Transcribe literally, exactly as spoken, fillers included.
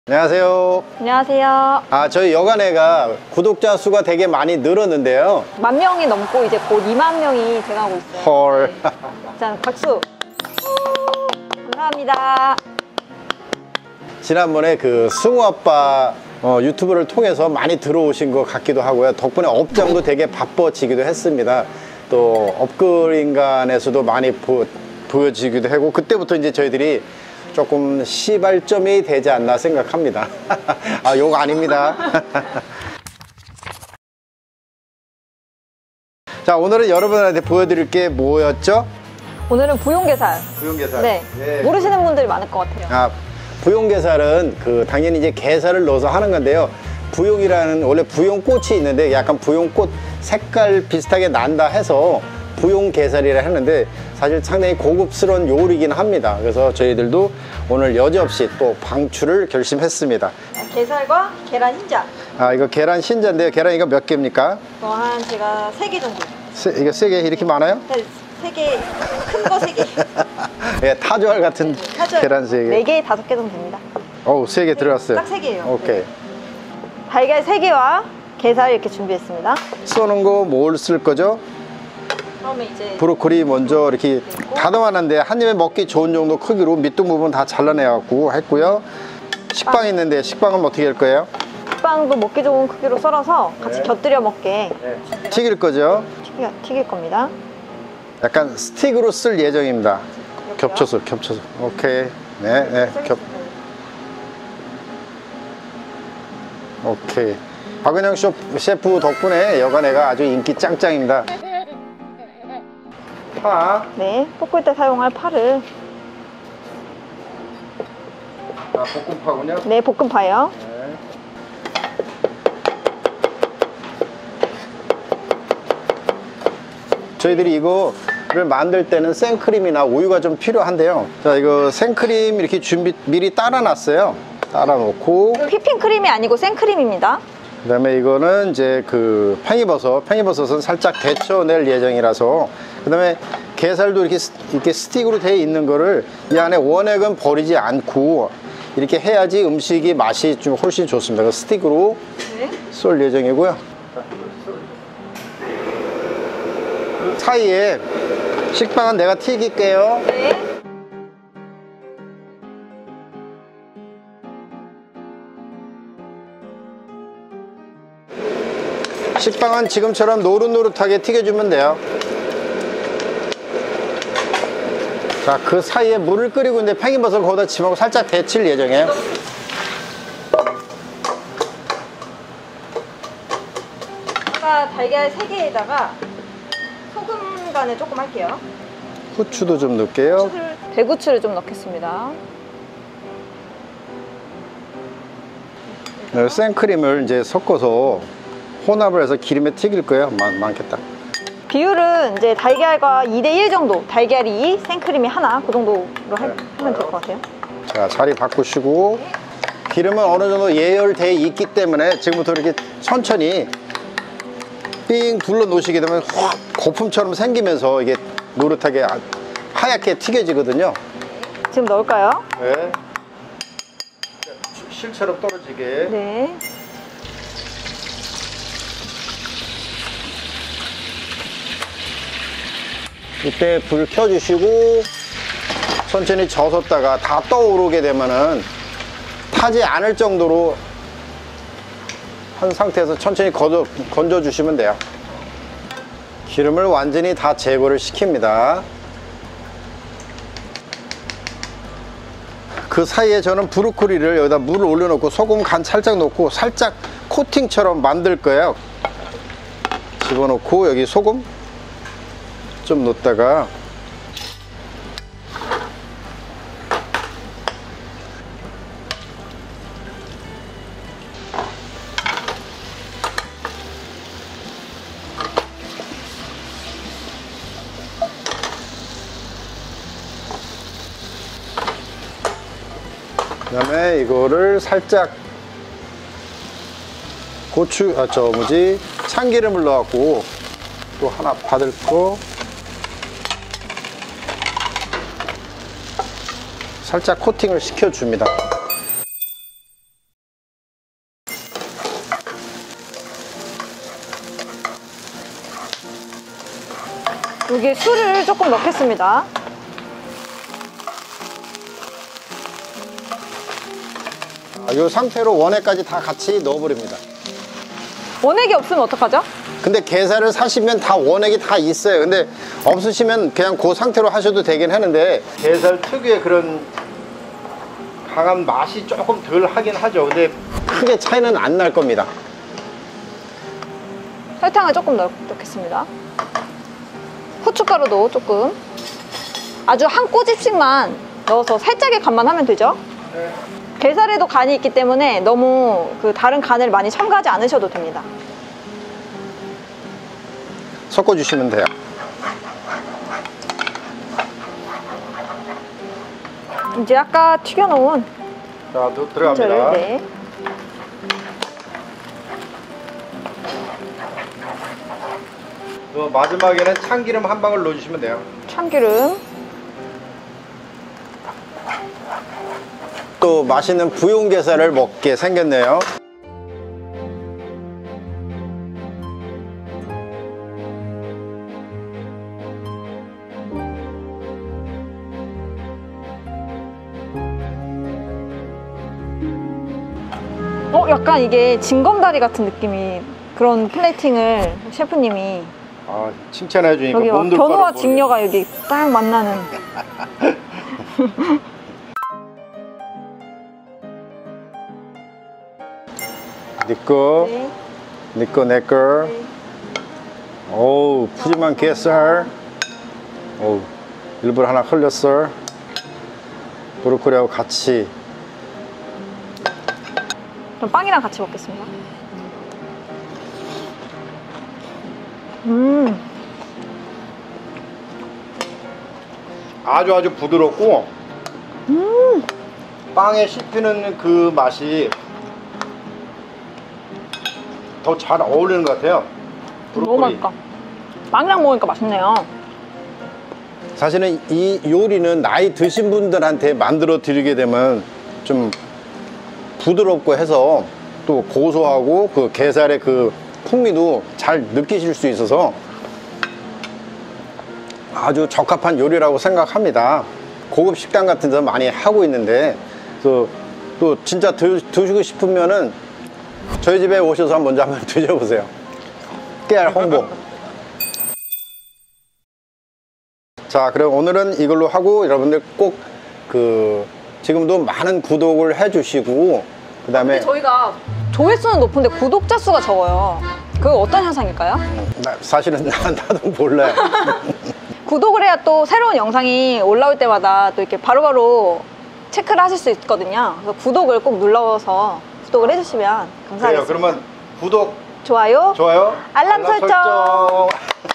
안녕하세요. 안녕하세요. 아, 저희 여간애가 구독자 수가 되게 많이 늘었는데요. 만 명이 넘고 이제 곧 이만 명이 돼가고 있어요. 헐. 네. 자, 박수. 감사합니다. 지난번에 그 승우 아빠 어, 유튜브를 통해서 많이 들어오신 것 같기도 하고요. 덕분에 업장도 되게 바빠지기도 했습니다. 또 업글인간에서도 많이 보, 보여지기도 하고, 그때부터 이제 저희들이 조금 시발점이 되지 않나 생각합니다. 아, 욕 아닙니다. 자, 오늘은 여러분한테 보여드릴 게 뭐였죠? 오늘은 부용게살. 부용게살. 네. 예. 모르시는 분들이 많을 것 같아요. 아, 부용게살은 그 당연히 이제 게살을 넣어서 하는 건데요. 부용이라는 원래 부용꽃이 있는데 약간 부용꽃 색깔 비슷하게 난다 해서 부용게살이라 했는데 사실 상당히 고급스러운 요리긴 합니다. 그래서 저희들도 오늘 여지없이 또 방출을 결심했습니다. 게살과 계란 흰자. 아, 이거 계란 신자인데요. 계란 이거 몇 개입니까? 어, 한 제가 세 개 정도. 세, 이거 세 개 이렇게 많아요? 네, 세 개, 큰 거 세 개. 예, 타조알 같은 타조알. 계란 세 개. 네 개, 다섯 개 정도 됩니다. 어우, 세 개 들어갔어요. 딱 세 개예요. 오케이. 달걀 세 개와 게살 이렇게 준비했습니다. 써는 거 뭘 쓸 거죠? 그러면 이제 브로콜리 먼저 이렇게 다듬어놨는데 한 입에 먹기 좋은 정도 크기로 밑둥 부분 다 잘라내갖고 했고요. 식빵 있는데 식빵은 어떻게 할 거예요? 식빵도 먹기 좋은 크기로 썰어서 같이 네. 곁들여 먹게 네. 튀길 거죠? 튀겨, 튀길 겁니다. 약간 스틱으로 쓸 예정입니다. 겹쳐서 겹쳐서. 오케이. 네, 네. 겹. 오케이. 박은영 셰프 덕분에 여간애가 아주 인기 짱짱입니다. 파. 네, 볶을 때 사용할 파를. 아, 볶음파군요. 네, 볶음파요. 네. 저희들이 이거를 만들 때는 생크림이나 우유가 좀 필요한데요. 자, 이거 생크림 이렇게 준비 미리 따라 놨어요. 따라 놓고, 휘핑크림이 아니고 생크림입니다. 그 다음에 이거는 이제 그 팽이버섯, 팽이버섯은 살짝 데쳐낼 예정이라서, 그 다음에 게살도 이렇게, 이렇게 스틱으로 되어 있는 거를 이 안에 원액은 버리지 않고 이렇게 해야지 음식이 맛이 좀 훨씬 좋습니다. 그 스틱으로 네. 쏠 예정이고요. 사이에 식빵은 내가 튀길게요. 네. 식빵은 지금처럼 노릇노릇하게 튀겨주면 돼요. 자, 그 사이에 물을 끓이고 있는데 팽이버섯을 거기다 집어넣고 살짝 데칠 예정이에요. 아까 달걀 세 개에다가 소금 간을 조금 할게요. 후추도 좀 넣을게요. 배구추를 좀 넣겠습니다. 네, 생크림을 이제 섞어서 혼합을 해서 기름에 튀길 거예요. 많, 많겠다. 비율은 이제 달걀과 이 대 일 정도. 달걀이 이, 생크림이 하나. 그 정도로 하, 네. 하면 될 것 같아요. 자, 자리 바꾸시고, 기름은 어느 정도 예열되어 있기 때문에 지금부터 이렇게 천천히 삥 둘러 놓으시게 되면 확 거품처럼 생기면서 이게 노릇하게 하얗게 튀겨지거든요. 지금 넣을까요? 네. 실처럼 떨어지게. 네. 이때 불 켜주시고 천천히 저었다가 다 떠오르게 되면은 타지 않을 정도로 한 상태에서 천천히 건져, 건져 주시면 돼요. 기름을 완전히 다 제거를 시킵니다. 그 사이에 저는 브로콜리를 여기다 물을 올려놓고 소금 간 살짝 넣고 살짝 코팅처럼 만들 거예요. 집어넣고 여기 소금 좀 넣다가 그 다음에 이거를 살짝 고추, 아, 저 뭐지, 참기름을 넣어갖고 또 하나 받을 거 살짝 코팅을 시켜줍니다. 여기에 술을 조금 넣겠습니다. 이 상태로 원액까지 다 같이 넣어버립니다. 원액이 없으면 어떡하죠? 근데 게살을 사시면 다 원액이 다 있어요. 근데 없으시면 그냥 그 상태로 하셔도 되긴 하는데 게살 특유의 그런 강한 맛이 조금 덜 하긴 하죠. 근데 크게 차이는 안 날 겁니다. 설탕을 조금 넣, 넣겠습니다. 후춧가루도 조금. 아주 한 꼬집씩만 넣어서 살짝의 간만 하면 되죠. 네. 게살에도 간이 있기 때문에 너무 그 다른 간을 많이 첨가하지 않으셔도 됩니다. 섞어주시면 돼요. 이제 아까 튀겨놓은 자, 또 들어갑니다. 전체를, 네. 또 마지막에는 참기름 한 방울 넣어주시면 돼요. 참기름. 또 맛있는 부용게살을 먹게 생겼네요. 어, 약간 이게 징검다리 같은 느낌이, 그런 플레이팅을 셰프님이. 아, 칭찬해 주니까 여기 막 몸둘 견우와 바를 직녀가 여기 딱 만나는. 니꺼, 네. 니꺼 내꺼. 어우, 푸짐한 게살. 어우, 일부러 하나 흘렸어. 브로콜리하고 같이. 그럼 빵이랑 같이 먹겠습니다. 음, 아주 아주 부드럽고 음, 빵에 씹히는 그 맛이 더 잘 어울리는 것 같아요. 너무 맛있다. 빵이랑 먹으니까 맛있네요. 사실은 이 요리는 나이 드신 분들한테 만들어 드리게 되면 좀 부드럽고 해서 또 고소하고 그 게살의 그 풍미도 잘 느끼실 수 있어서 아주 적합한 요리라고 생각합니다. 고급 식당 같은 데서 많이 하고 있는데 또, 또 진짜 드, 드시고 싶으면은 저희 집에 오셔서 먼저 한번 드셔보세요. 깨알 홍보. 자, 그럼 오늘은 이걸로 하고 여러분들 꼭 그 지금도 많은 구독을 해주시고 그 다음에 저희가 조회수는 높은데 구독자 수가 적어요. 그거 어떤 현상일까요? 사실은 나도 몰라요. 구독을 해야 또 새로운 영상이 올라올 때마다 또 이렇게 바로바로 체크를 하실 수 있거든요. 그래서 구독을 꼭 눌러서 구독을 해주시면 감사하겠습니다. 그래요. 그러면 구독, 좋아요, 좋아요, 알람 설정. 설정.